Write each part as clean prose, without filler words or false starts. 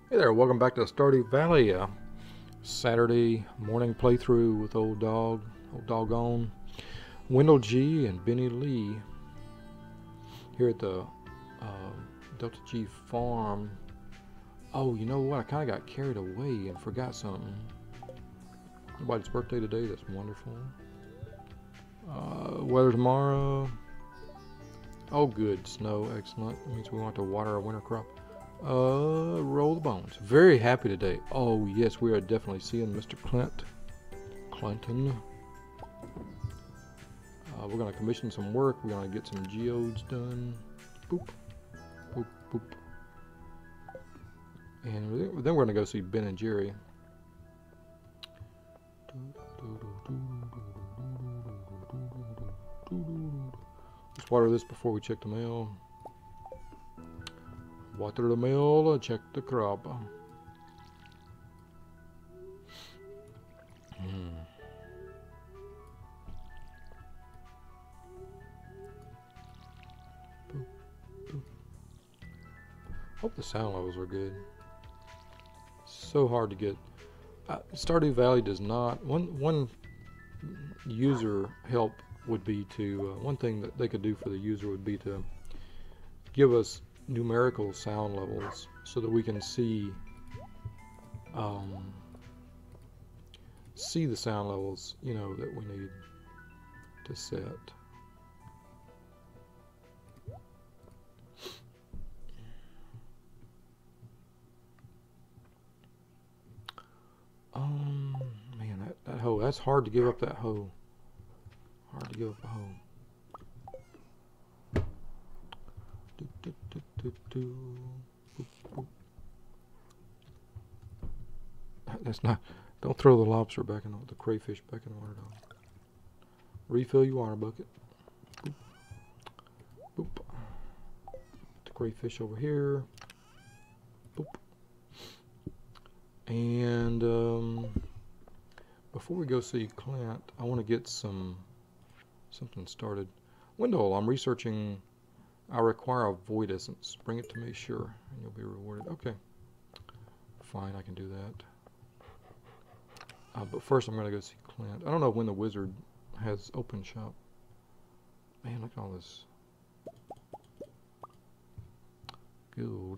Hey there, welcome back to Stardew Valley. Saturday morning playthrough with old doggone Wendell G and Benny Lee here at the Delta G farm. Oh, you know what? I kind of got carried away and forgot something. Nobody's birthday today. That's wonderful. Weather tomorrow. Oh, good. Snow. Excellent. That means we want to water our winter crop. Roll the bones. Very happy today. Oh, yes, we are definitely seeing Mr. Clinton. We're going to commission some work. We're going to get some geodes done. Boop. Boop, boop. And then we're going to go see Ben and Jerry. Let's water this before we check the mail. Water the mail, check the crop. Hope the sound levels are good. So hard to get. Stardew Valley does not. One user help would be to one thing that they could do for the user would be to give us numerical sound levels so that we can see the sound levels, you know, that we need to set. Man, that hoe, that's hard to give up that hoe. Hard to give up a hoe. Boop, boop. That's not, don't throw the lobster back in the crayfish back in the water, dog. Refill your water bucket. Boop. Boop. The crayfish over here. Boop. And before we go see Clint, I want to get something started. Wendell, I'm researching. I require a void essence. Bring it to me, sure, and you'll be rewarded. Okay, fine, I can do that. But first, I'm going to go see Clint. I don't know when the wizard has open shop. Man, look at all this gold.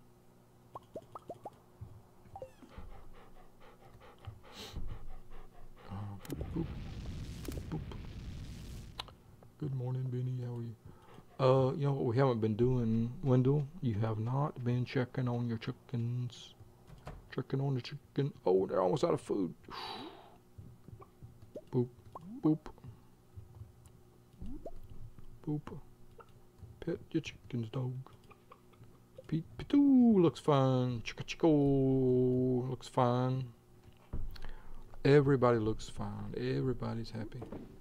Boop, boop. Good morning, Benny. How are you? You know what we haven't been doing, Wendell? You have not been checking on your chickens. Checking on the chicken. Oh, they're almost out of food. Boop, boop. Boop. Pet your chickens, dog. Pitu looks fine. Chico looks fine. Everybody looks fine. Everybody's happy.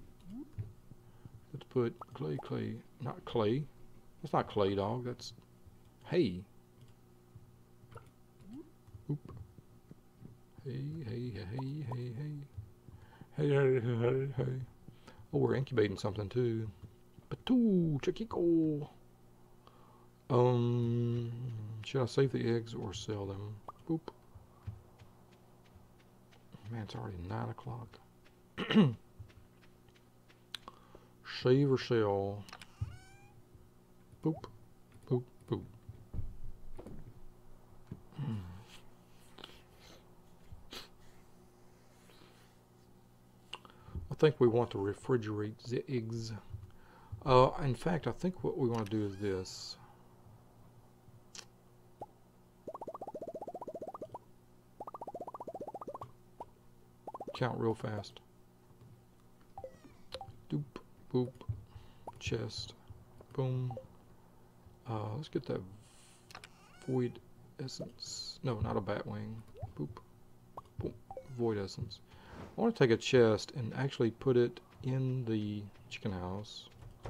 Let's put clay. Not clay. That's not clay, dog. That's hay. Oop. Hey. Hey. Oh, we're incubating something too. Patoo, Chiquito. Should I save the eggs or sell them? Boop. Man, it's already 9 o'clock. Save or sell. Boop. Boop. Boop. I think we want to refrigerate the eggs. In fact, I think what we want to do is this. Count real fast. Doop, boop, chest, boom. Let's get that void essence. No, not a bat wing. Boop, boom, void essence. I want to take a chest and actually put it in the chicken house.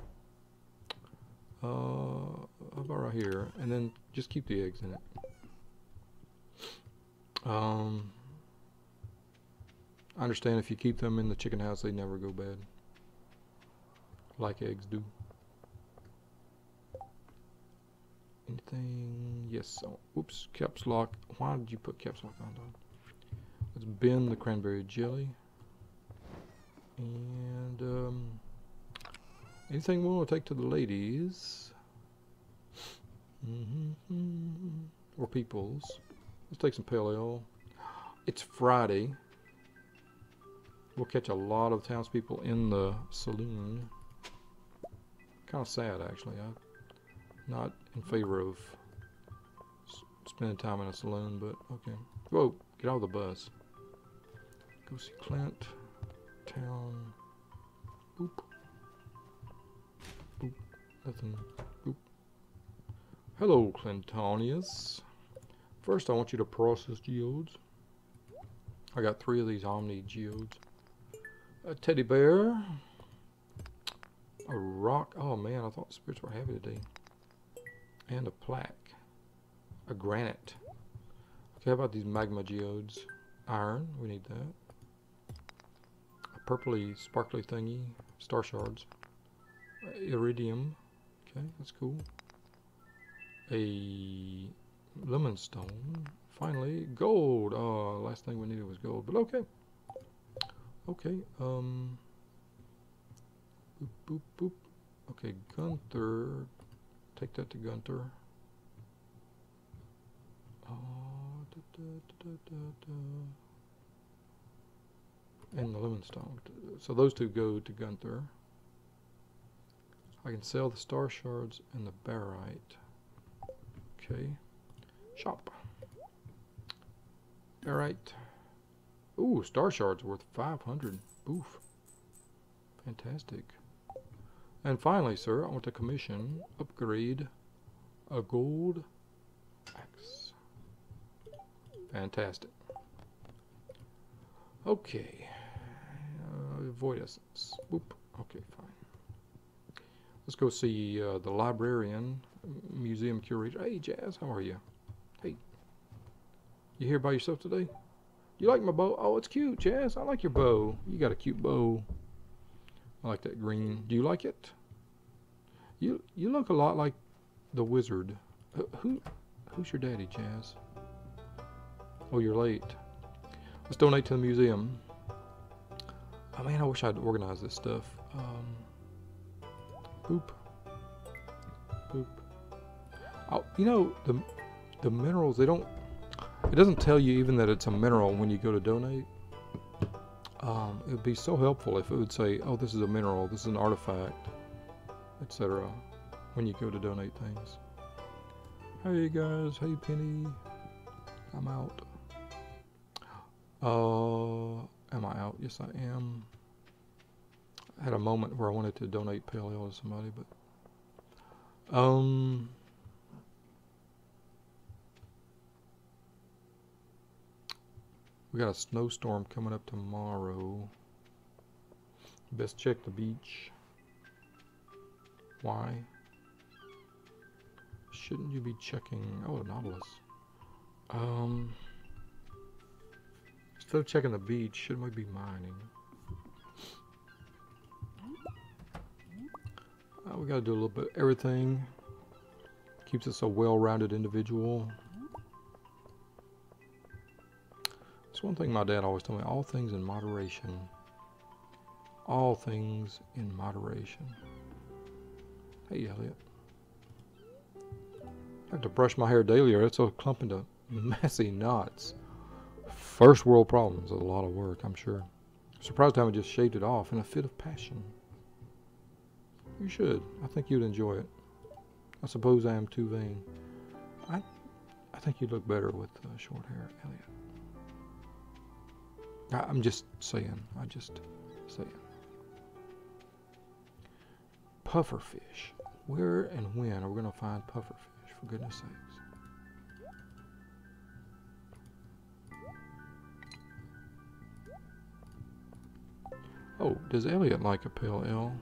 How about right here? And then just keep the eggs in it. I understand if you keep them in the chicken house, they never go bad. Like eggs do. Anything? Yes. Oh, oops. Caps lock. Why did you put caps lock on, Don? Let's bend the cranberry jelly. And anything we want to take to the ladies? Or peoples? Let's take some pale ale. It's Friday. We'll catch a lot of townspeople in the saloon. Kind of sad, actually. I'm not in favor of spending time in a saloon, but okay. Whoa, get out of the bus. Go see Clint. Town. Boop. Boop. Nothing. Boop. Hello, Clintonius. First, I want you to process geodes. I got 3 of these Omni geodes. A teddy bear. A rock. Oh man, I thought the spirits were heavy today. And a plaque. A granite. Okay, how about these magma geodes? Iron, we need that. A purpley, sparkly thingy. Star shards. Iridium. Okay, that's cool. A lemon stone. Finally, gold. Oh, last thing we needed was gold, but okay. Okay, boop, boop, boop. Okay, Gunther. Take that to Gunther. And the lemon stone. So those 2 go to Gunther. I can sell the star shards and the barite. Okay. Shop. Barite. Ooh, star shards worth 500. Oof. Fantastic. And finally, sir, I want to commission, upgrade a gold axe. Fantastic. Okay. Void essence. Boop. Okay, fine. Let's go see the librarian, museum curator. Hey, Jazz, how are you? Hey. You here by yourself today? You like my bow? Oh, it's cute, Jazz. I like your bow. You got a cute bow. I like that green. Do you like it? You look a lot like the wizard. Who's your daddy, Jazz? Oh, you're late. Let's donate to the museum. Oh man, I wish I'd organize this stuff. Boop. Boop. Oh, you know, the minerals, they don't, it doesn't tell you even that it's a mineral when you go to donate. It would be so helpful if it would say, oh, this is a mineral, this is an artifact, etc. when you go to donate things. Hey guys, hey Penny. I'm out. Am I out? Yes, I am. I had a moment where I wanted to donate pale ale to somebody, but we got a snowstorm coming up tomorrow. Best check the beach. Why? Shouldn't you be checking? Oh, a Nautilus. Instead of checking the beach, shouldn't we be mining? We got to do a little bit of everything. Keeps us a well-rounded individual. That's one thing my dad always told me. All things in moderation. All things in moderation. Hey, Elliot. I have to brush my hair daily or it's a clump into messy knots. First world problems. A lot of work, I'm sure. Surprised I haven't just shaved it off in a fit of passion. You should. I think you'd enjoy it. I suppose I am too vain. I think you'd look better with short hair, Elliot. I'm just saying. I'm just saying. Pufferfish. Where and when are we going to find pufferfish, for goodness sakes? Oh, does Elliot like a pale ale?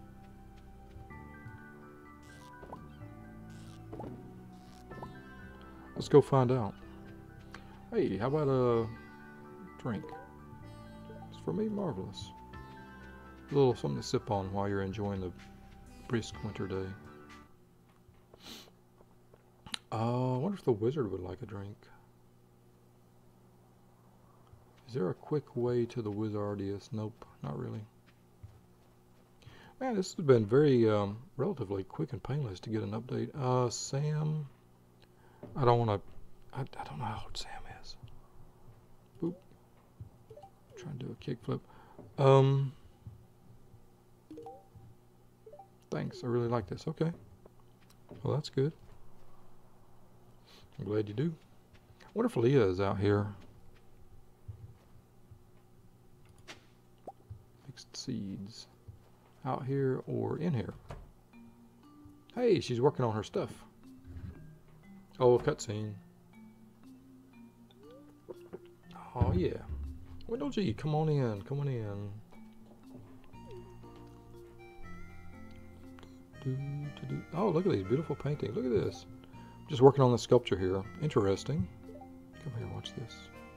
Let's go find out. Hey, how about a drink? It's for me, marvelous. A little something to sip on while you're enjoying the brisk winter day. I wonder if the wizard would like a drink. Is there a quick way to the Wizardius? Nope, not really. Man, this has been very relatively quick and painless to get an update. Sam, I don't want to. I don't know how old Sam is. Boop. Trying to do a kickflip. Thanks. I really like this. Okay. Well, that's good. I'm glad you do. I wonder if Leah is out here. Mixed seeds. Out here or in here. Hey, she's working on her stuff. Oh, cutscene. Oh, yeah. Wendell G, come on in. Come on in. Oh, look at these beautiful paintings. Look at this. Just working on the sculpture here. Interesting. Come here, watch this.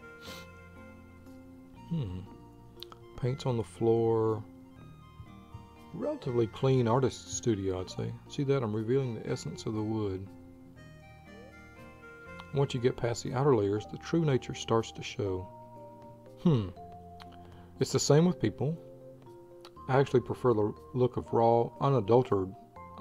Paints on the floor. Relatively clean artist studio, I'd say. See that? I'm revealing the essence of the wood. Once you get past the outer layers, the true nature starts to show. It's the same with people. I actually prefer the look of raw, unadulterated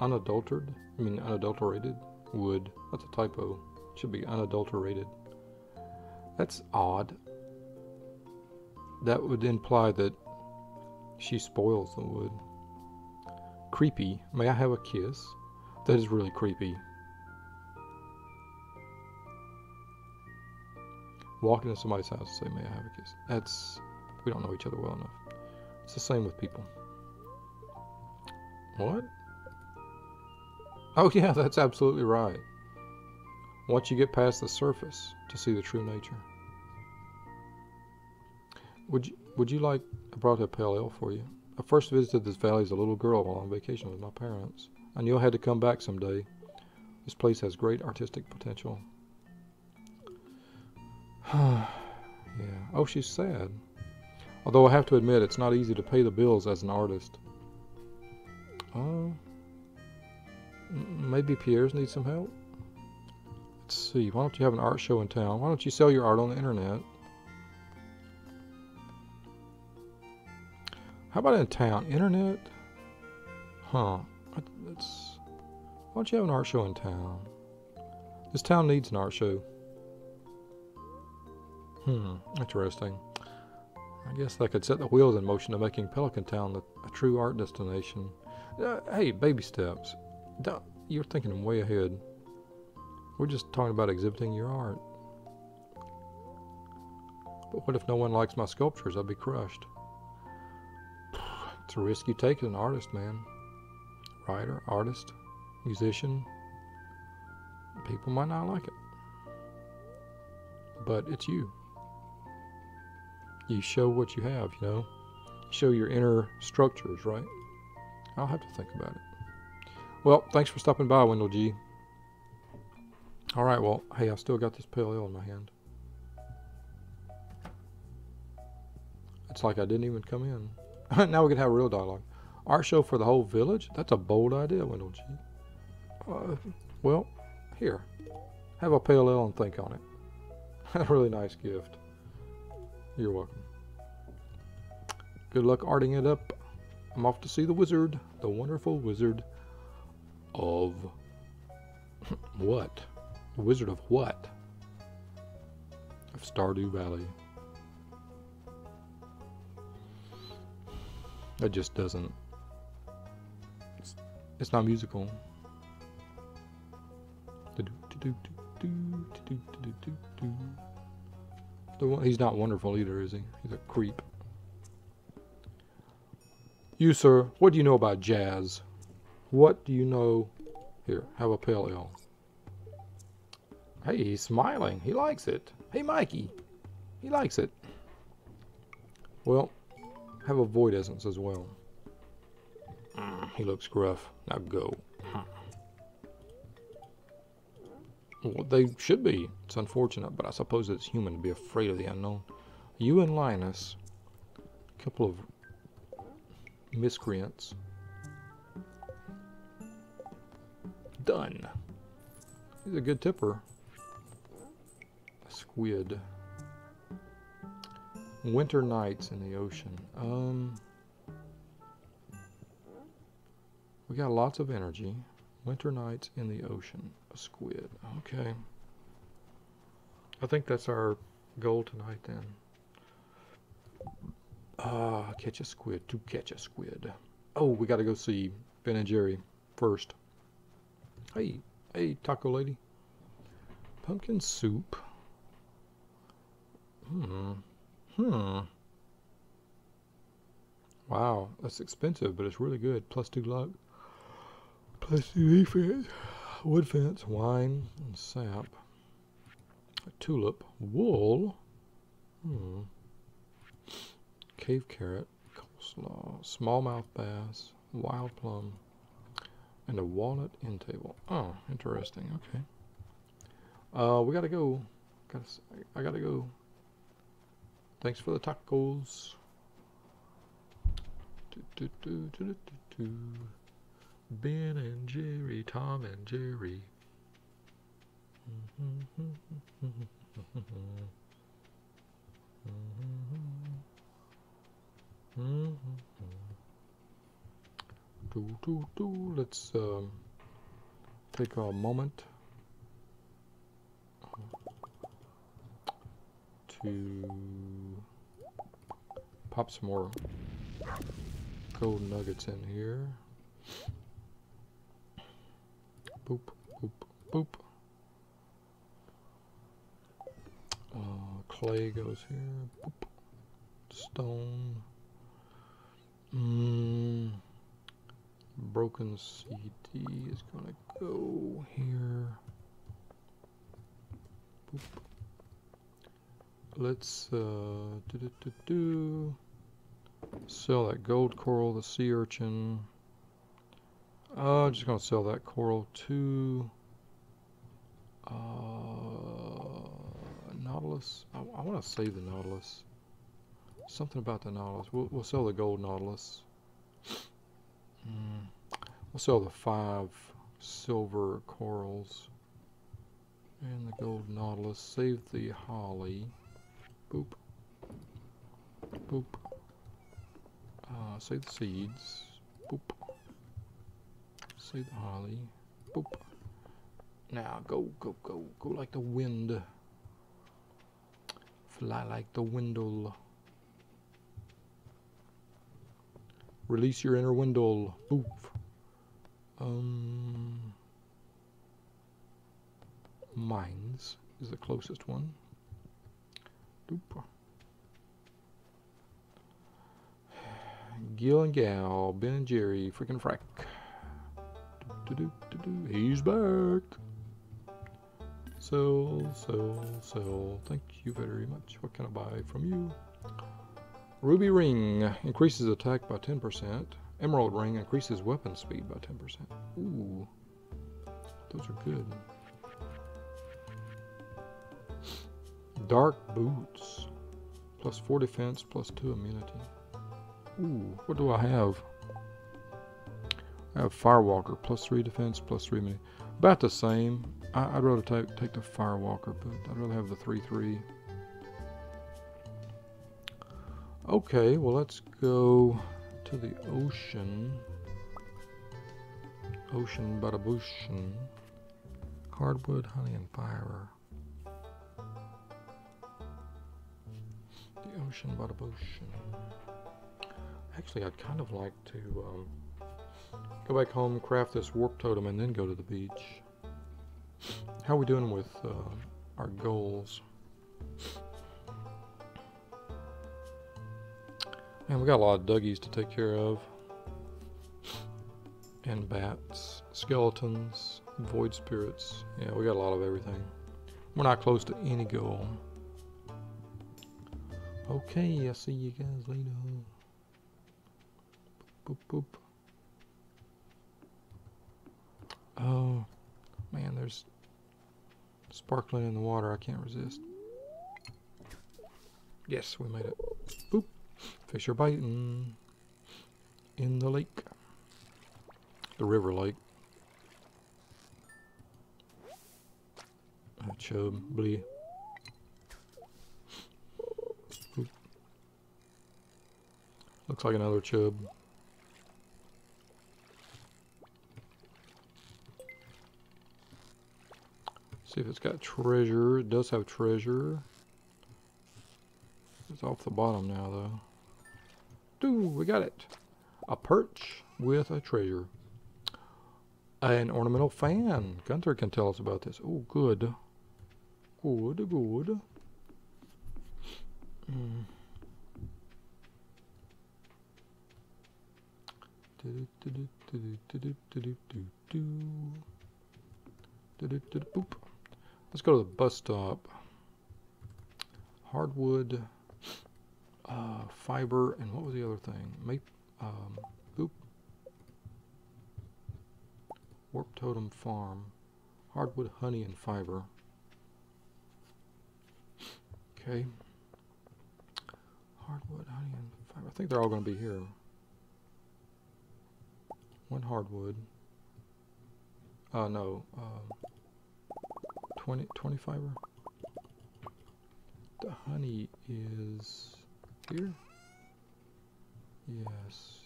wood. That's a typo. It should be unadulterated. That's odd. That would imply that she spoils the wood. Creepy. May I have a kiss? That is really creepy. Walk into somebody's house and say, may I have a kiss? That's... we don't know each other well enough. It's the same with people. What? Oh yeah, that's absolutely right. Once you get past the surface to see the true nature. Would you like... I brought a pale ale for you. I first visited this valley as a little girl while on vacation with my parents. I knew I had to come back someday. This place has great artistic potential. Yeah. Oh, she's sad. Although I have to admit, it's not easy to pay the bills as an artist. Maybe Pierre's needs some help? Let's see. Why don't you have an art show in town? Why don't you sell your art on the internet? How about in town? Internet? Huh. Why don't you have an art show in town? This town needs an art show. Interesting. I guess that could set the wheels in motion to making Pelican Town a true art destination. Hey, baby steps. You're thinking way ahead. We're just talking about exhibiting your art. But what if no one likes my sculptures? I'd be crushed. It's a risk you take as an artist, man. Writer, artist, musician. People might not like it. But it's you. You show what you have, you know. Show your inner structures, right? I'll have to think about it. Well, thanks for stopping by, Wendell G. Alright, well, hey, I still got this pale ale in my hand. It's like I didn't even come in. Now we can have real dialogue. Art show for the whole village? That's a bold idea, Wendell G. Well, here. Have a pale ale and think on it. A really nice gift. You're welcome. Good luck arting it up. I'm off to see the wizard. The wonderful wizard of... what? The wizard of what? Of Stardew Valley. That just doesn't... It's not musical. He's not wonderful either, is he? He's a creep. You, sir, what do you know about jazz? What do you know? Here, have a pale ale. Hey, he's smiling. He likes it. Hey, Mikey. He likes it. Well, have a void essence as well. He looks gruff. Now go. Well, they should be. It's unfortunate, but I suppose it's human to be afraid of the unknown. You and Linus, a couple of miscreants. Done. He's a good tipper. Squid. Winter nights in the ocean. We got lots of energy. Winter nights in the ocean. A squid. Okay. I think that's our goal tonight then. Catch a squid. To catch a squid. Oh, we got to go see Ben and Jerry first. Hey, taco lady. Pumpkin soup. Wow, that's expensive, but it's really good. +2 luck. +2 defense. Wood fence, wine, and sap. A tulip. Wool. Cave carrot. Coleslaw. Smallmouth bass. Wild plum. And a walnut end table. Oh, interesting. Okay. We gotta go. I gotta go. Thanks for the tacos. Ben and Jerry, Tom and Jerry. Let's take a moment to pop some more gold nuggets in here. Boop, boop, boop. Clay goes here. Boop. Stone. Broken CD is gonna go here. Boop. Let's sell that gold coral, the sea urchin. Just gonna sell that coral too. Nautilus. I want to save the Nautilus. Something about the Nautilus. We'll sell the gold Nautilus. We'll sell the 5 silver corals and the gold Nautilus. Save the holly. Boop. Boop. Save the seeds. Boop. Save the holly. Boop. Now go, go, go. Go like the wind. Fly like the windle. Release your inner windle. Boof. Mines is the closest one. Doop. Gil and Gal, Ben and Jerry, freaking frack. He's back. Sell. Thank you very much. What can I buy from you? Ruby ring increases attack by 10%. Emerald ring increases weapon speed by 10%. Ooh, those are good. Dark boots, +4 defense, +2 immunity. Ooh, what do I have? I have Firewalker, +3 defense, +3 immunity. About the same. I'd rather take the Firewalker boot. I'd rather have the 3/3. Okay, well let's go to the ocean. Ocean Badabooshin. Hardwood, honey, and fire. The ocean Badabooshin. Actually, I'd kind of like to go back home, craft this warp totem, and then go to the beach. How are we doing with our goals? Man, we got a lot of Dougies to take care of. And bats, skeletons, void spirits. Yeah, we got a lot of everything. We're not close to any goal. Okay, I'll see you guys later. Boop, boop. Oh, man, there's sparkling in the water. I can't resist. Yes, we made it. Boop. Fish are biting in the lake. The river lake. Chub, blee. Oop. Looks like another chub. See if it's got treasure. It does have treasure. It's off the bottom now, though. Dude, we got it. A perch with a treasure. An ornamental fan. Gunther can tell us about this. Oh, good. Good, good. Boop. Let's go to the bus stop. Hardwood, fiber, and what was the other thing? Boop. Warp Totem Farm. Hardwood, honey, and fiber. Okay. Hardwood, honey, and fiber. I think they're all going to be here. One hardwood. No. 20 fiber. The honey is here. Yes.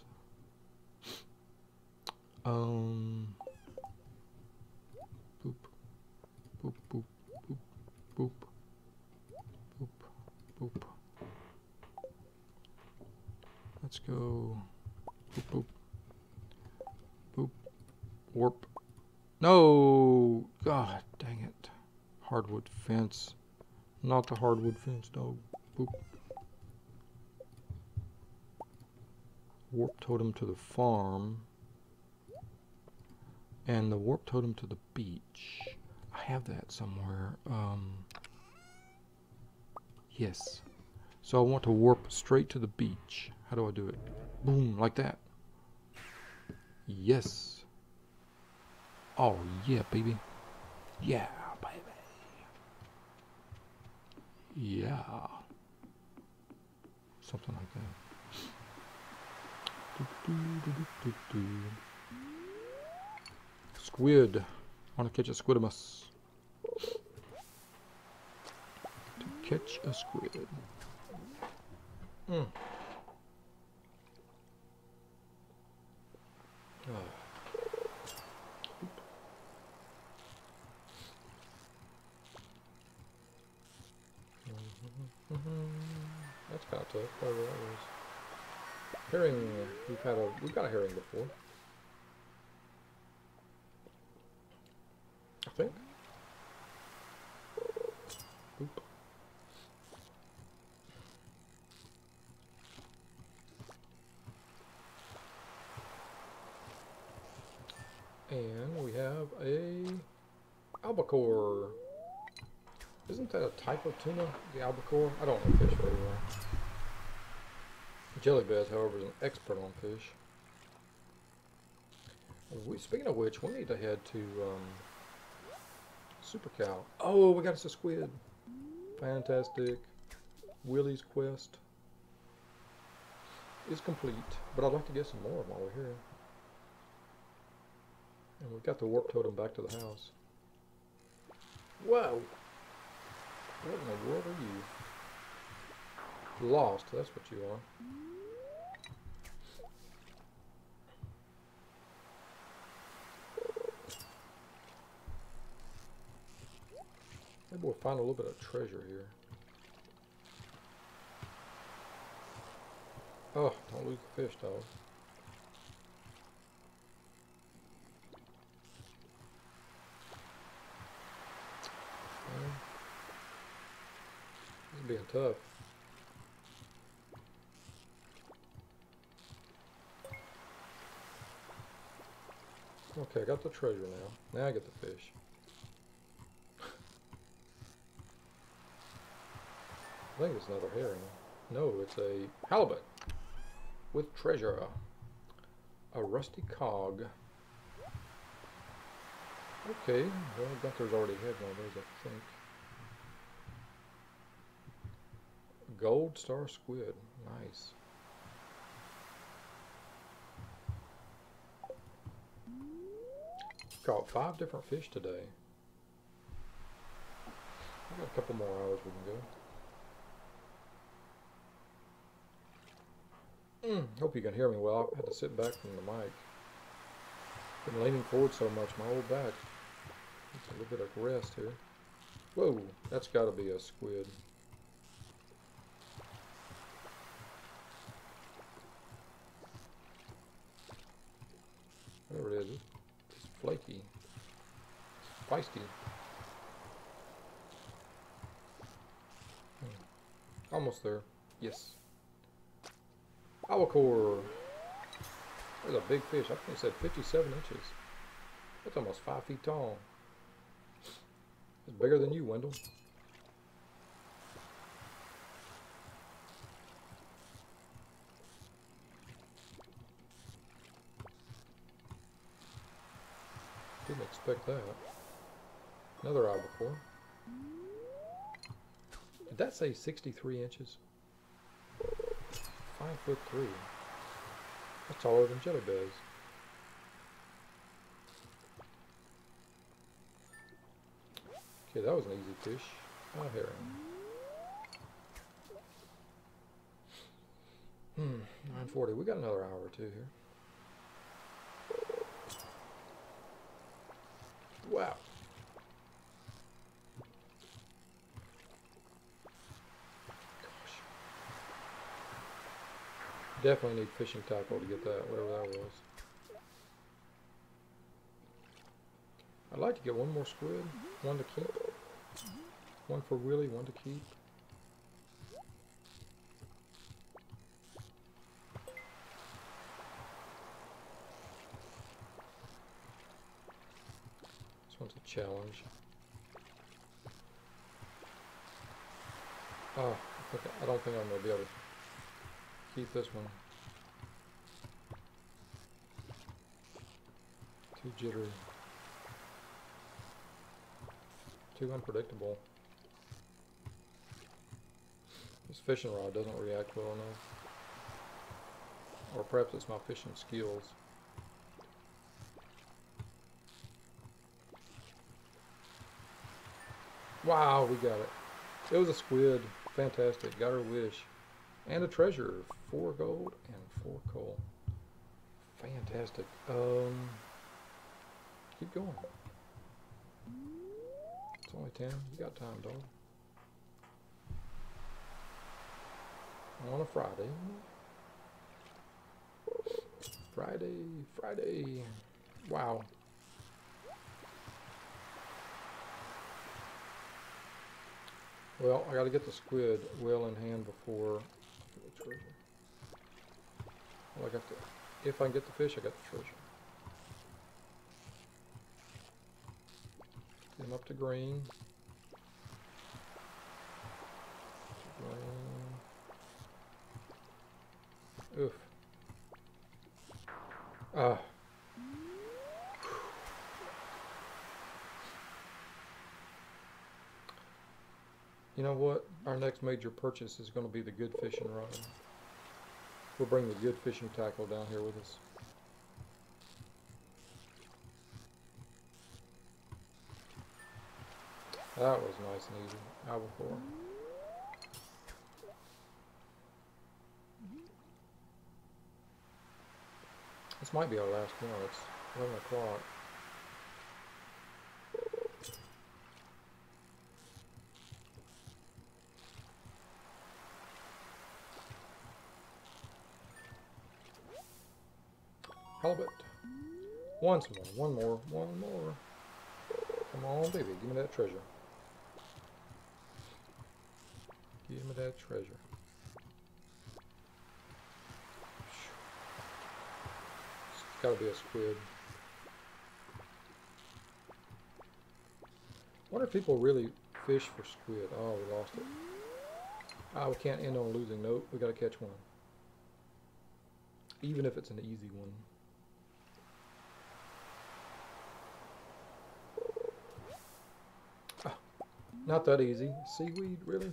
Boop. Boop, boop, boop, boop. Boop, boop. Let's go. Boop, boop. Boop. Warp. No! God dang it. Hardwood fence. Not the hardwood fence, dog. Boop. Warp totem to the farm. And the warp totem to the beach. I have that somewhere. Yes. So I want to warp straight to the beach. How do I do it? Boom, like that. Yes. Oh, yeah, baby. Yeah, baby. Yeah. Something like that. Squid. I want to catch a squidamus. To catch a squid. Oh. That's kind of tough. Whatever that was. Herring. We've got a herring before. I think. Boop. And we have a albacore. Isn't that a type of tuna, the albacore? I don't know fish very well. Jellybass, however, is an expert on fish. Speaking of which, we need to head to Super Cow. Oh, we got us a squid. Fantastic. Willie's quest is complete, but I'd like to get some more while we're here. And we've got the warp totem back to the house. Whoa! What in the world are you? Lost, that's what you are. Maybe we'll find a little bit of treasure here. Oh, don't lose the fish, dog. This is being tough. Okay, I got the treasure now. Now I get the fish. I think it's another herring. No, it's a halibut with treasure. A rusty cog. Okay, well, Gunther's already had one of those, I think. Gold star squid. Nice. Caught 5 different fish today. Got a couple more hours we can go. Hope you can hear me well. I had to sit back from the mic. Been leaning forward so much, my old back. Just a little bit of rest here. Whoa, that's got to be a squid. Whatever it is, it's flaky. It's feisty. Almost there. Yes. Albacore. There's a big fish. I think it said 57 inches. That's almost 5 feet tall. It's bigger than you, Wendell. Didn't expect that. Another albacore. Did that say 63 inches? 5'3". That's taller than Jelly Bells. Okay, that was an easy fish. A herring. 9:40. We got another hour or two here. Wow. Gosh. Definitely need fishing tackle to get that, whatever that was. I'd like to get one more squid, one to keep. One for Willie, one to keep. This one's a challenge. Oh, I don't think I'm going to be able to keep this one. Too jittery. Too unpredictable. This fishing rod doesn't react well enough. Or perhaps it's my fishing skills. Wow, we got it. It was a squid. Fantastic. Got our wish. And a treasure. 4 gold and 4 coal. Fantastic. Keep going. It's only 10. You got time, dog. On a Friday. Friday. Wow. Well, I got to get the squid well in hand before the treasure. Well, I got the. If I can get the fish, I got the treasure. Get him up to green. Oof. Ah. You know what? Our next major purchase is going to be the good fishing rod. We'll bring the good fishing tackle down here with us. That was nice and easy. Albacore. This might be our last one. It's 11 o'clock. Halibut. Once more. One more. Come on, baby. Give me that treasure. Give me that treasure. It's gotta be a squid. I wonder if people really fish for squid. Oh, we lost it. Ah, we can't end on a losing note. We gotta catch one. Even if it's an easy one. Ah, not that easy. Seaweed, really?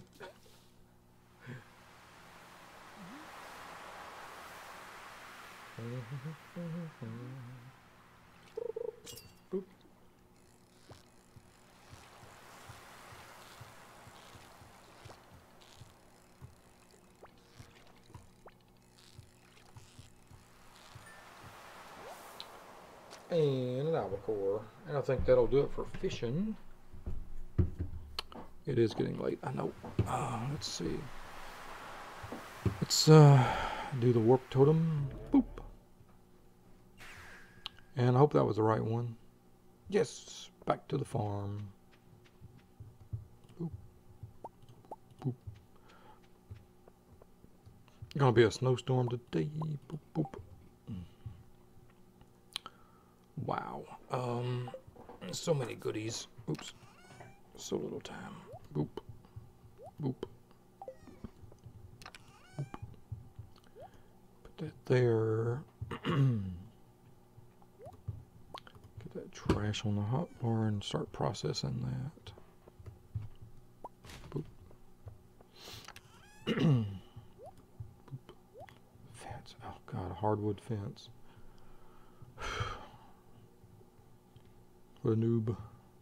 Boop. and an albacore. And I think that'll do it for fishing. It is getting late, I know. Let's see. Let's do the warp totem. Boop. And I hope that was the right one. Yes, back to the farm. Boop. Boop. Gonna be a snowstorm today. Boop, boop. Wow. So many goodies. Oops. So little time. Boop. Boop. Boop. Put that there. Get that trash on the hot bar and start processing that. Boop. Boop. Fence. Oh god, a hardwood fence. What a noob.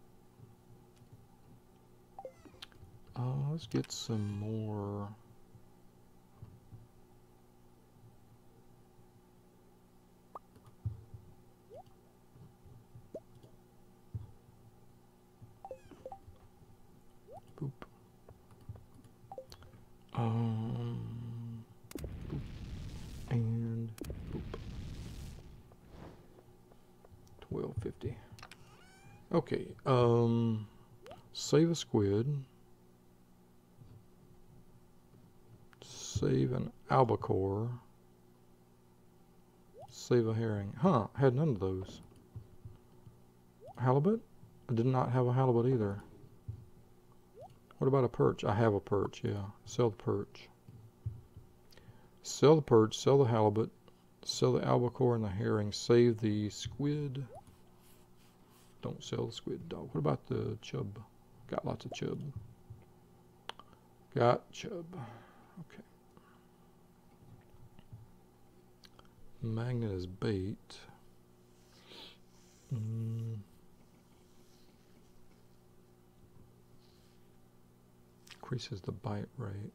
Let's get some more. Boop. Boop. And boop. 1250. Okay, save a squid. Save an albacore. Save a herring. Huh, I had none of those. Halibut? I did not have a halibut either. What about a perch? I have a perch, yeah. Sell the perch. Sell the perch, sell the halibut, sell the albacore and the herring, save the squid. Don't sell the squid, dog. What about the chub? Got lots of chub. Got chub. Okay. Magnet is bait. Increases the bite rate.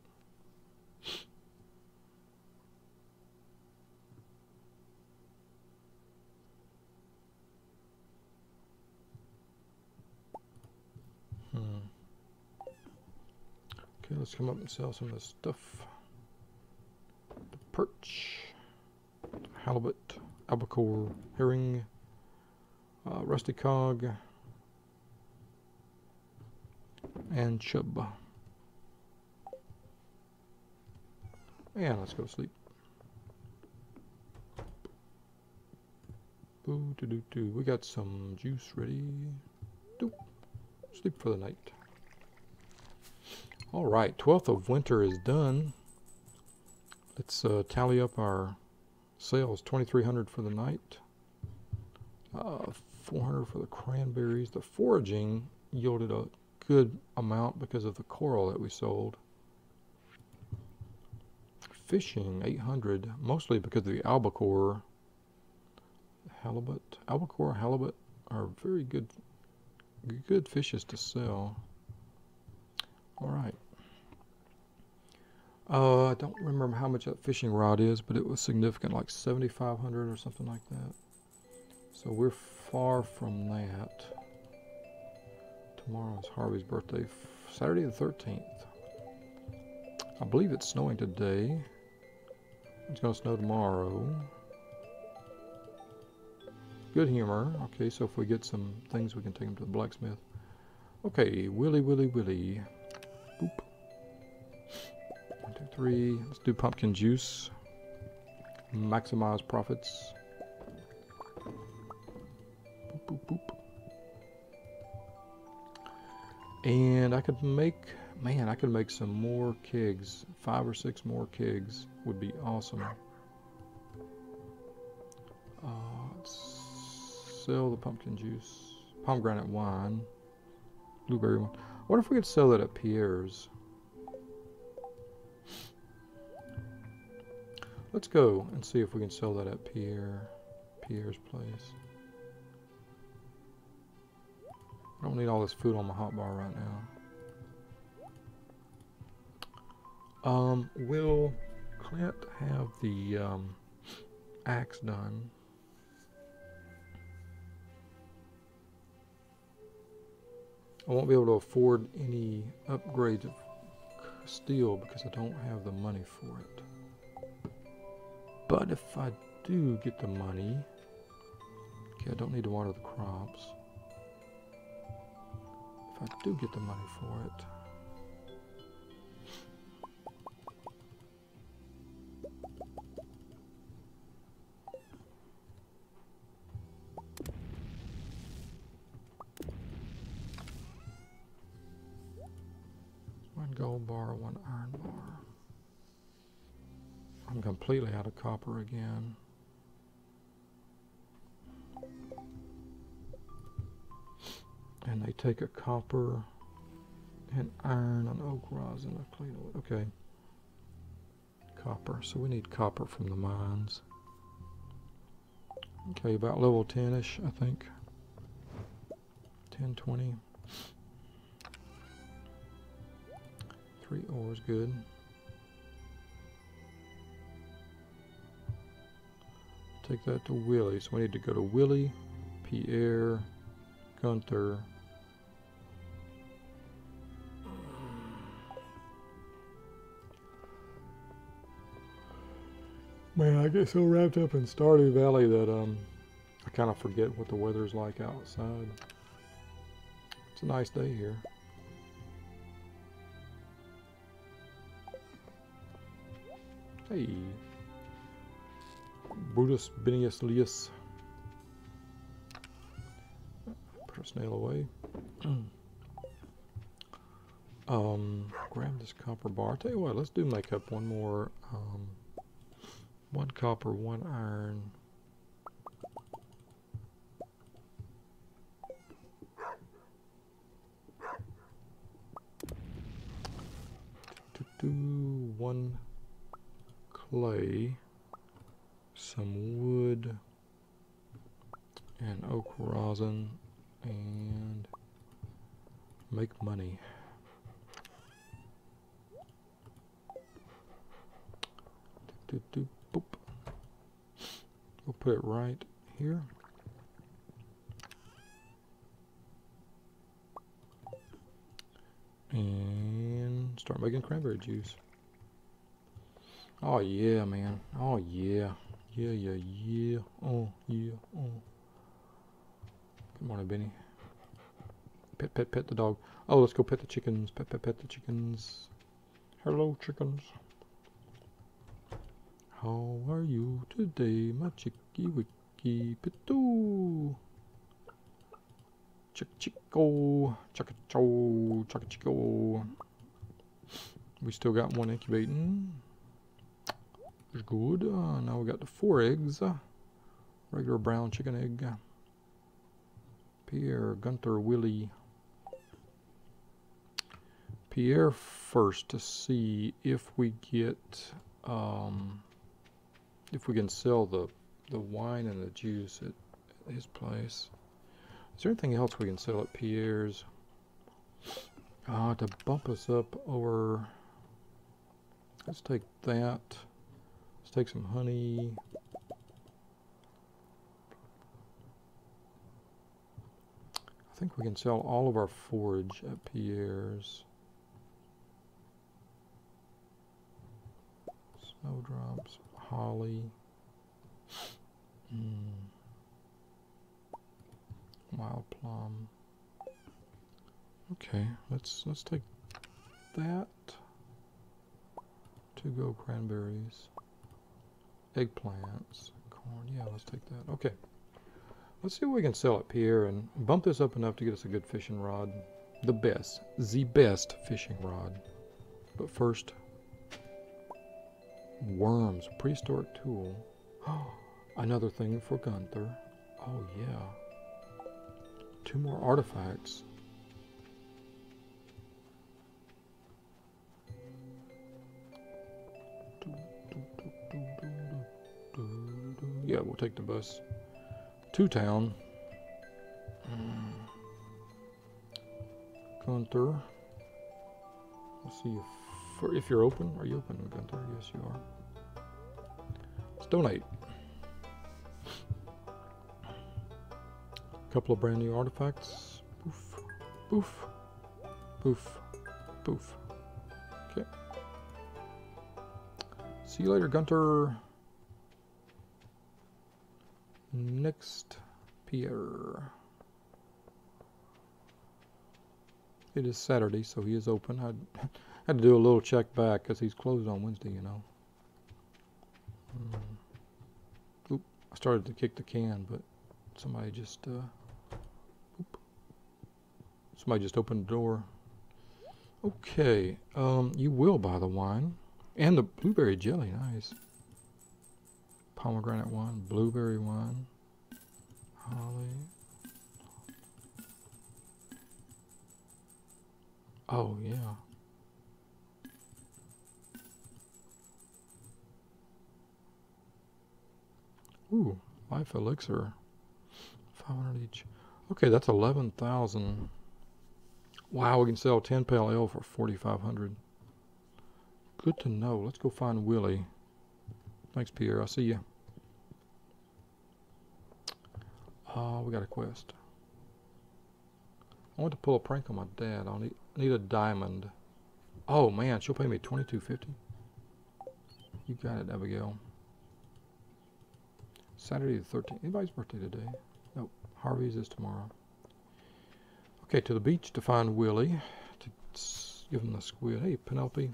Okay, let's come up and sell some of this stuff. The perch, halibut, albacore, herring, rusty cog, and chub. And let's go to sleep. Boo doo doo doo. We got some juice ready. Doop. Sleep for the night. All right, 12th of winter is done. Let's tally up our sales. 2,300 for the night. 400 for the cranberries. The foraging yielded a good amount because of the coral that we sold. Fishing 800, mostly because of the albacore. Halibut, albacore, halibut are very good fishes to sell. All right. I don't remember how much that fishing rod is, but it was significant, like 7,500 or something like that. So we're far from that. Tomorrow is Harvey's birthday, Saturday the 13th. I believe it's snowing today. It's going to snow tomorrow. Good humor. Okay, so if we get some things, we can take them to the blacksmith. Okay, Willy, Willy, Willy. Boop. 1, 2, 3. Let's do pumpkin juice. Maximize profits. Boop, boop, boop. And I could make, man, I could make some more kegs. 5 or 6 more kegs would be awesome. Let's sell the pumpkin juice. Pomegranate wine. Blueberry one. What if we could sell that at Pierre's? Let's go and see if we can sell that at Pierre's place. I don't need all this food on my hot bar right now. Will Clint have the axe done? I won't be able to afford any upgrades of steel because I don't have the money for it. But if I do get the money, okay, I don't need to water the crops. If I do get the money for it, one gold bar, one iron bar. I'm completely out of copper again. And they take a copper and iron and oak rosin to clean it. Okay. Copper. So we need copper from the mines. Okay, about level 10-ish, I think. 10, 20. 3 ores, good. Take that to Willie. So we need to go to Willie, Pierre, Gunther. Man, I get so wrapped up in Stardew Valley that I kind of forget what the weather's like outside. It's a nice day here. Hey, Brutus Benius Lius. Put our snail away. Grab this copper bar. I'll tell you what, let's do make up one more. 1 copper, 1 iron. Do 1 clay, some wood, and oak rosin, and make money. Boop. We'll put it right here. And start making cranberry juice. Oh yeah, man. Oh yeah. Yeah. Oh yeah. Oh. Good morning, Benny. Pet the dog. Oh, let's go pet the chickens. Pet the chickens. Hello, chickens. How are you today, my chicky wicky pitoo? Chico, chico. We still got 1 incubating. That's good. Now we got the 4 eggs. Regular brown chicken egg. Pierre, Gunther, Willie. Pierre first to see if we get if we can sell the wine and the juice at his place. Is there anything else we can sell at Pierre's? To bump us up over. Let's take that. Let's take some honey. I think we can sell all of our forage at Pierre's. Snowdrops, holly, wild plum. Okay, let's take that. 2 go cranberries, eggplants, corn. Yeah, let's take that. Okay, let's see what we can sell at Pierre and bump this up enough to get us a good fishing rod. The best fishing rod. But first, worms, prehistoric tool. Another thing for Gunther. Oh yeah. 2 more artifacts. Yeah, we'll take the bus to town. Gunther. Let's see if you're open. Are you open, Gunther? Yes, you are. Let's donate. A couple of brand new artifacts. Poof. Poof. Poof. Poof. Okay. See you later, Gunter. Next, Pierre. It is Saturday, so he is open. I had to do a little check back because he's closed on Wednesday, you know. Oop, I started to kick the can, but somebody just opened the door. Okay, you will buy the wine and the blueberry jelly. Nice. Pomegranate wine, blueberry wine, holly. Oh yeah. Ooh, life elixir, 500 each. Okay, that's 11,000. Wow, we can sell 10 pale ale for 4,500. Good to know. Let's go find Willie. Thanks, Pierre. I'll see you. We got a quest. I want to pull a prank on my dad. I'll need a diamond. Oh man, she'll pay me $22.50. You got it, Abigail. Saturday the 13th. Anybody's birthday today? Nope. Harvey's is tomorrow. Okay, to the beach to find Willie. To give him the squid. Hey, Penelope.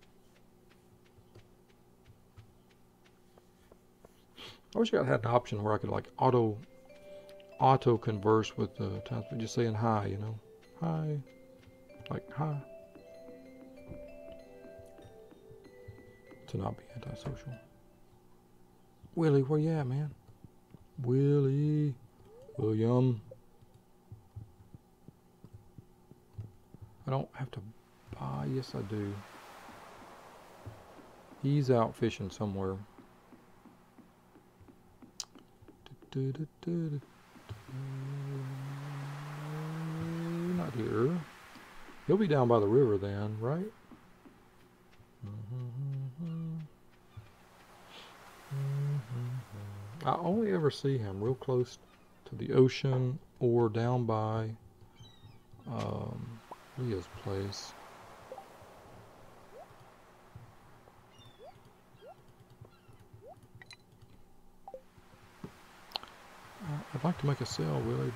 I wish I had an option where I could like auto converse with the townspeople, just saying hi, you know. Hi. Like hi. To not be antisocial. Willie, where you at, man? Willie. William. I don't have to buy. Yes, I do. He's out fishing somewhere. Not here. He'll be down by the river then, right? I only ever see him real close to the ocean or down by Leah's place. I'd like to make a sale, Willie,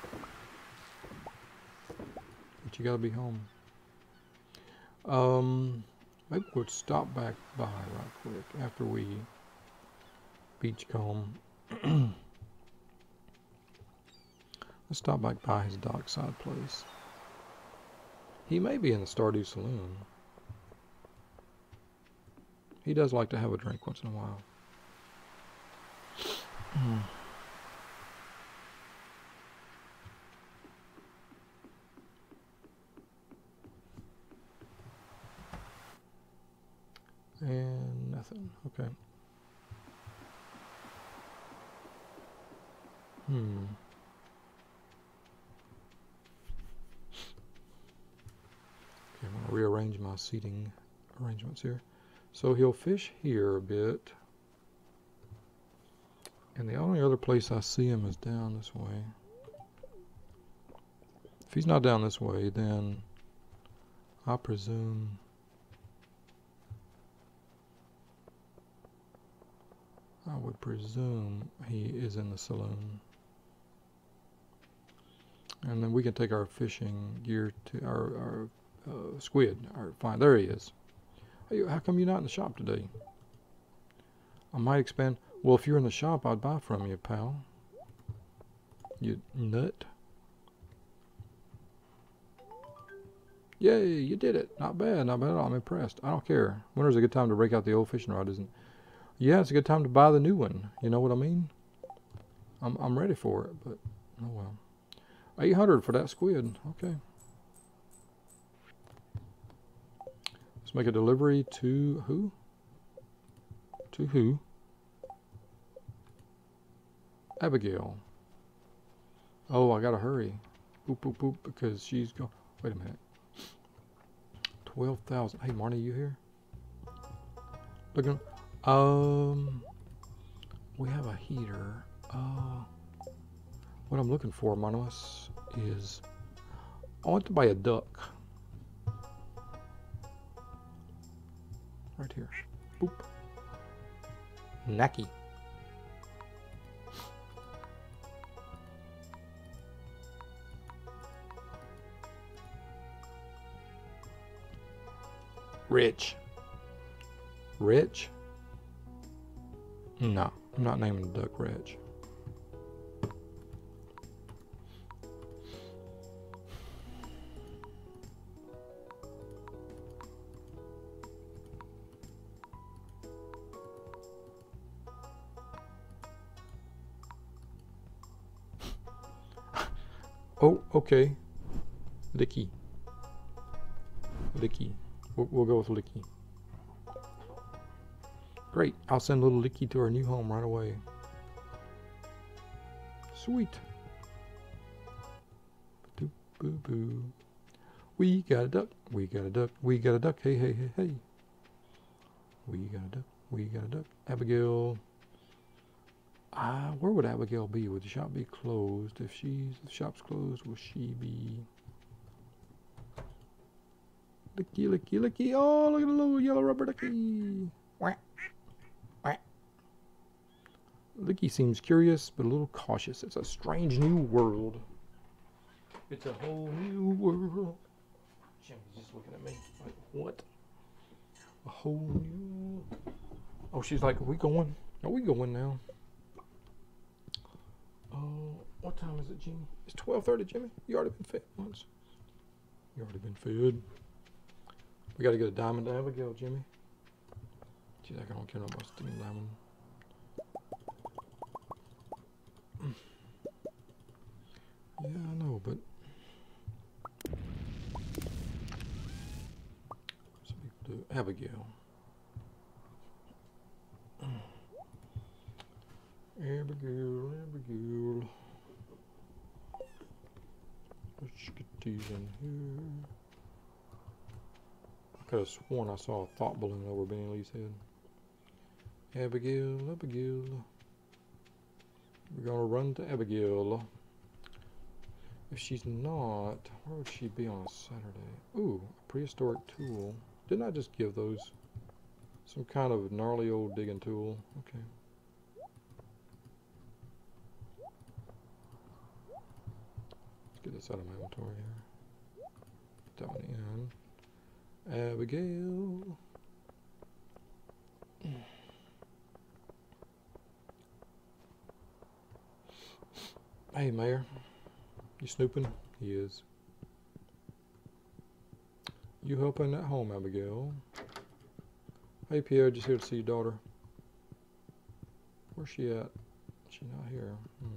but you gotta be home. Maybe we'll stop back by right quick after we beachcomb. Let's stop back by his dockside place. He may be in the Stardew Saloon. He does like to have a drink once in a while. And nothing. Okay. Okay, I'm going to rearrange my seating arrangements here. So he'll fish here a bit. And the only other place I see him is down this way. If he's not down this way, then I presume he is in the saloon. And then we can take our fishing gear to our squid. Fine, there he is. Hey, how come you're not in the shop today? I might expand. Well, if you're in the shop, I'd buy from you, pal. You nut. Yay, you did it. Not bad, not bad at all. I'm impressed. I don't care. Winter's a good time to break out the old fishing rod, isn't it? Yeah, it's a good time to buy the new one. You know what I mean? I'm ready for it, but oh well. 800 for that squid. Okay. Let's make a delivery to who? To who? Abigail. Oh, I gotta hurry. Boop, boop, boop, because she's going. Wait a minute. 12,000. Hey, Marnie, you here? Looking. We have a heater. What I'm looking for, Manos, is I want to buy a duck. Right here. Boop. Nacky. Rich. Rich? No, I'm not naming the duck Rich. Oh, okay. Licky. Licky. We'll go with Licky. Great. I'll send little Licky to our new home right away. Sweet. Boo boo boo. We got a duck. We got a duck. We got a duck. Hey, hey, hey, hey. We got a duck. We got a duck. Abigail. Where would Abigail be? Would the shop be closed? If the shop's closed, will she be? Licky, licky, licky. Oh, look at the little yellow rubber ducky. Whack. Whack. Licky seems curious, but a little cautious. It's a strange new world. It's a whole new world. Jimmy's just looking at me like, what? A whole new... Oh, she's like, are we going? Are we going now? Oh, what time is it, Jimmy? It's 12:30, Jimmy. You already been fed once. You already been fed. We got to get a diamond to Abigail, Jimmy. She's like, I don't care no more steam diamond. Yeah, I know, but some people do. Abigail. Abigail, Abigail. Let's get these in here. I could have sworn I saw a thought balloon over Benny Lee's head. Abigail, Abigail. We're gonna run to Abigail. If she's not, where would she be on a Saturday? Ooh, a prehistoric tool. Didn't I just give those? Some kind of gnarly old digging tool. Okay. Get this out of my inventory here. Put that one in. Abigail. Hey, Mayor. You snooping? He is. You helping at home, Abigail? Hey, Pierre. Just here to see your daughter. Where's she at? She's not here.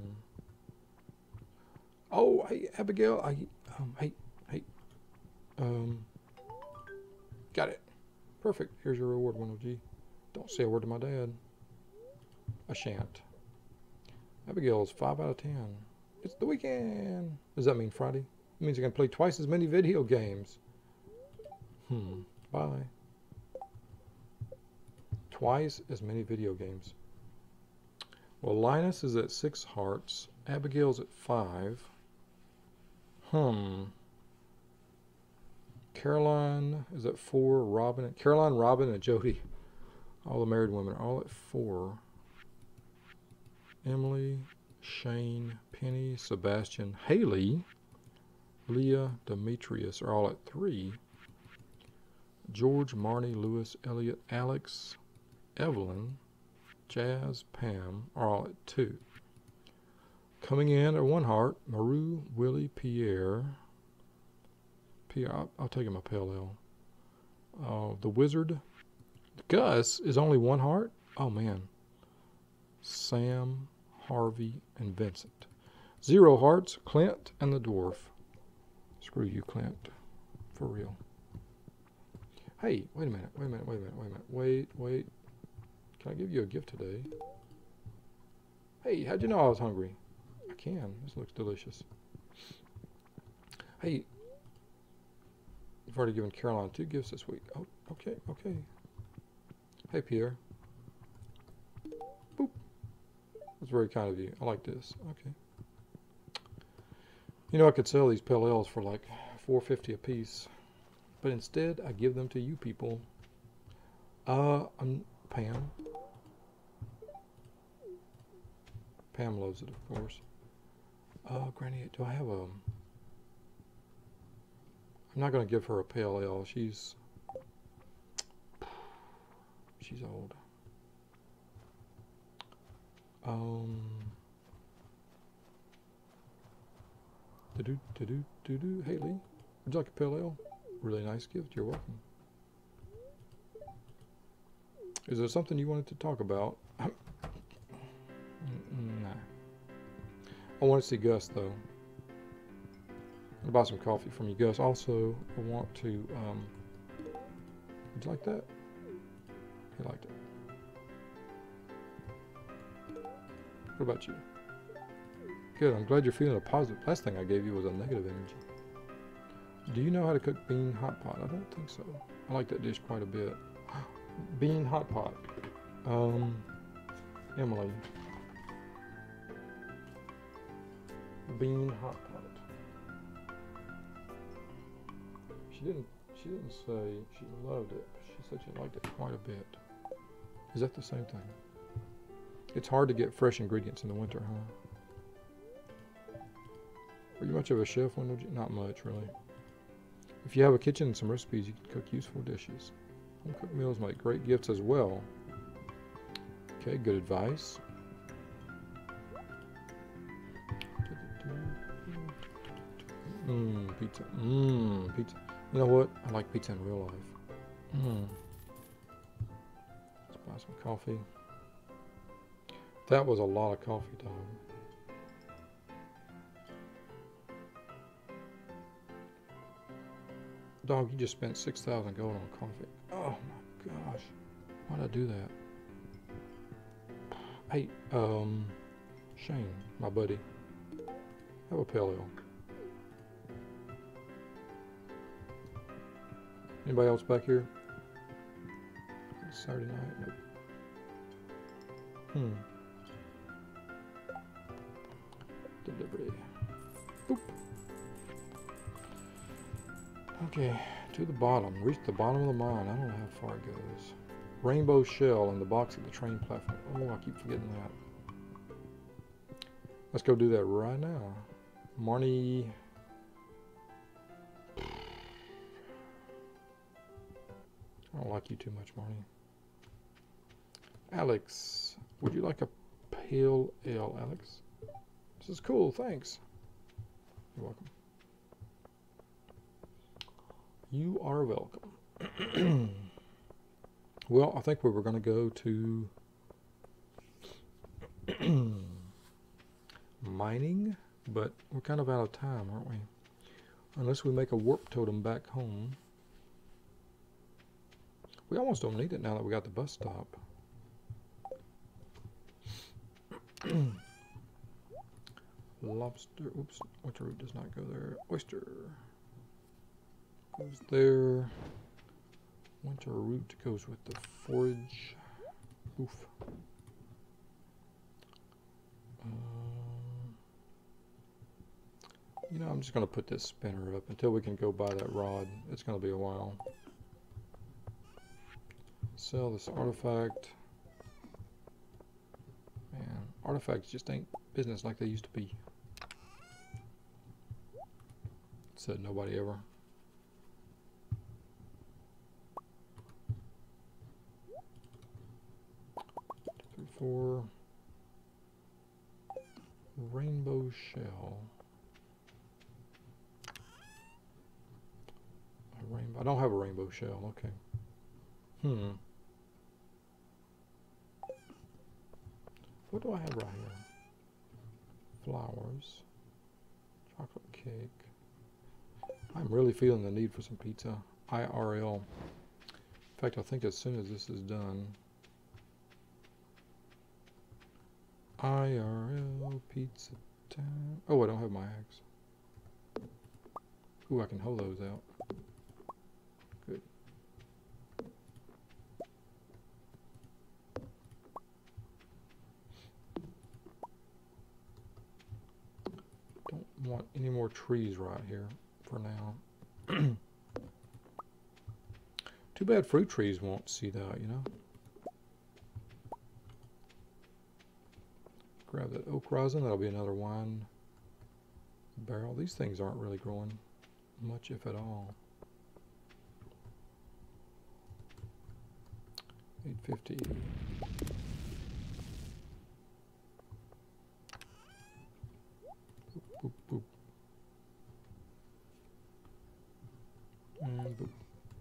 Oh, hey, Abigail, hey, got it. Perfect. Here's your reward, 1OG. Don't say a word to my dad. I shan't. Abigail's 5 out of 10. It's the weekend. Does that mean Friday? It means I can play twice as many video games. Bye. Twice as many video games. Well, Linus is at 6 hearts. Abigail's at 5. Caroline is at 4. Caroline, Robin, and Jody. All the married women are all at 4. Emily, Shane, Penny, Sebastian, Haley, Leah, Demetrius are all at 3. George, Marnie, Lewis, Elliot, Alex, Evelyn, Jazz, Pam are all at 2. Coming in at 1 heart, Maru, Willie, Pierre. I'll take him a pale ale. The Wizard. Gus is only 1 heart? Oh, man. Sam, Harvey, and Vincent. 0 hearts, Clint and the Dwarf. Screw you, Clint. For real. Hey, wait a minute. Wait. Can I give you a gift today? Hey, how'd you know I was hungry? I can. This looks delicious. Hey, you've already given Caroline 2 gifts this week. Oh, okay. Hey, Pierre. Boop. That's very kind of you. I like this. Okay. You know, I could sell these pale ales for like $4.50 a piece, but instead I give them to you people. I'm Pam. Pam loves it, of course. Granny, do I have a... I'm not going to give her a pale ale. She's old. Hey, Lee, would you like a pale ale? Really nice gift. You're welcome. Is there something you wanted to talk about? Nah. I want to see Gus, though. I'll buy some coffee from you, Gus. Also, I want to, would you like that? He liked it. What about you? Good, I'm glad you're feeling a positive. Last thing I gave you was a negative energy. Do you know how to cook bean hot pot? I don't think so. I like that dish quite a bit. Bean hot pot. Emily. Bean hot pot. She didn't say she loved it. She said she liked it quite a bit. Is that the same thing? It's hard to get fresh ingredients in the winter, huh? Are you much of a chef, Wendell? Not much, really. If you have a kitchen and some recipes, you can cook useful dishes. Home cooked meals make great gifts as well. Okay, good advice. Pizza. Pizza. You know what? I like pizza in real life. Let's buy some coffee. That was a lot of coffee, dog. Dog, you just spent 6,000 gold on coffee. Oh my gosh. Why'd I do that? Hey, Shane, my buddy. Have a pale ale. Anybody else back here? It's Saturday night? Nope. Delivery. Boop. Okay, to the bottom. Reach the bottom of the mine. I don't know how far it goes. Rainbow shell in the box at the train platform. Oh, I keep forgetting that. Let's go do that right now. Marnie. I don't like you too much, Marnie. Alex, would you like a pale ale, Alex? This is cool, thanks. You're welcome. You are welcome. Well, I think we were going to go to mining, but we're kind of out of time, aren't we? Unless we make a warp totem back home. We almost don't need it now that we got the bus stop. Lobster, oops, oyster root does not go there. Oyster goes there. Winter root goes with the forage. Oof. You know, I'm just going to put this spinner up until we can go buy that rod. It's going to be a while. Sell this artifact. Man, artifacts just ain't business like they used to be. Said nobody ever. For rainbow shell. A rainbow. I don't have a rainbow shell. Okay. What do I have right here? Flowers. Chocolate cake. I'm really feeling the need for some pizza. IRL. In fact, I think as soon as this is done. IRL pizza time. Oh, I don't have my axe. Ooh, I can hold those out. Good. Don't want any more trees right here for now. 2 Too bad fruit trees won't see that, you know. Grab that oak rosin. That'll be another wine barrel. These things aren't really growing much, if at all. 850. Boop, boop, boop. And boop.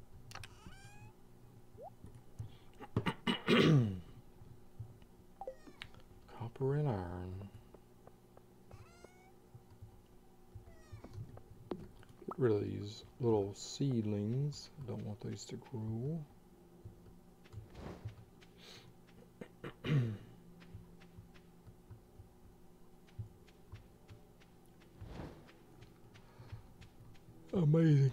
Copper and iron. Get rid of these little seedlings. Don't want these to grow. Amazing.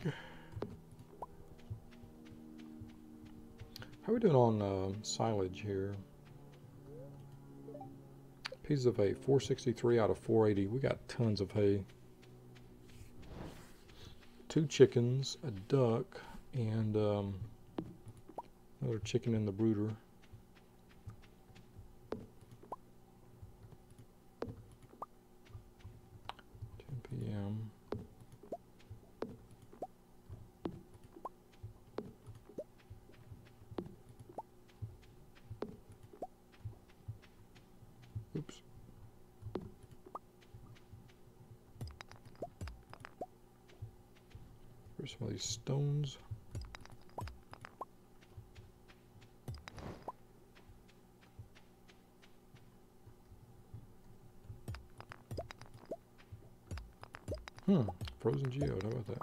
How are we doing on silage here? Pieces of hay, 463 out of 480. We got tons of hay. 2 chickens, a duck, and another chicken in the brooder. 10 p.m. Oops. Here's some of these stones. Frozen geode, how about that?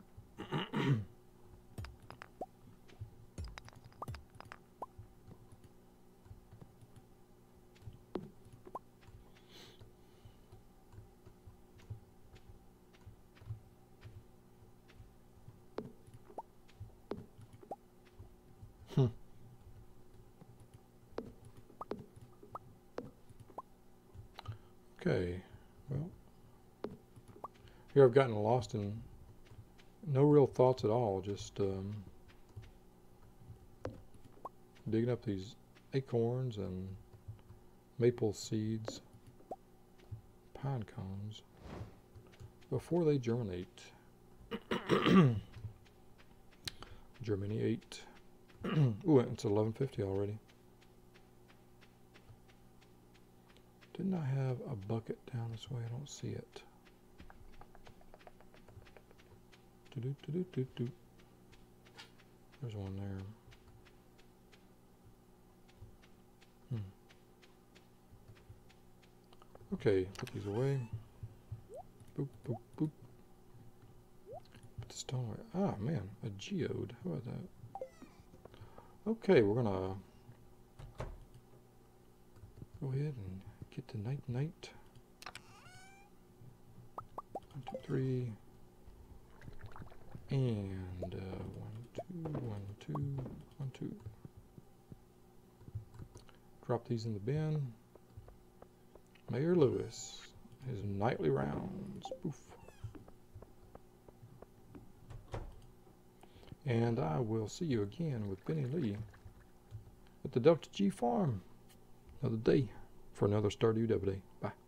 Okay, well, here I've gotten lost in no real thoughts at all, just digging up these acorns and maple seeds, pine cones, before they germinate. Germinate. Ooh, it's 11:50 already. Didn't I have a bucket down this way? I don't see it. Do-do-do-do-do-do. There's one there. Okay, put these away. Boop, boop, boop. Put the stone away. Ah, man, a geode. How about that? Okay, we're gonna go ahead and get to night. 1, 2, 3. And 1, 2, 1, 2, 1, 2. Drop these in the bin. Mayor Lewis, his nightly rounds. Poof. And I will see you again with Benny Lee at the Delta G farm another day for another Stardew Devil Day. Bye.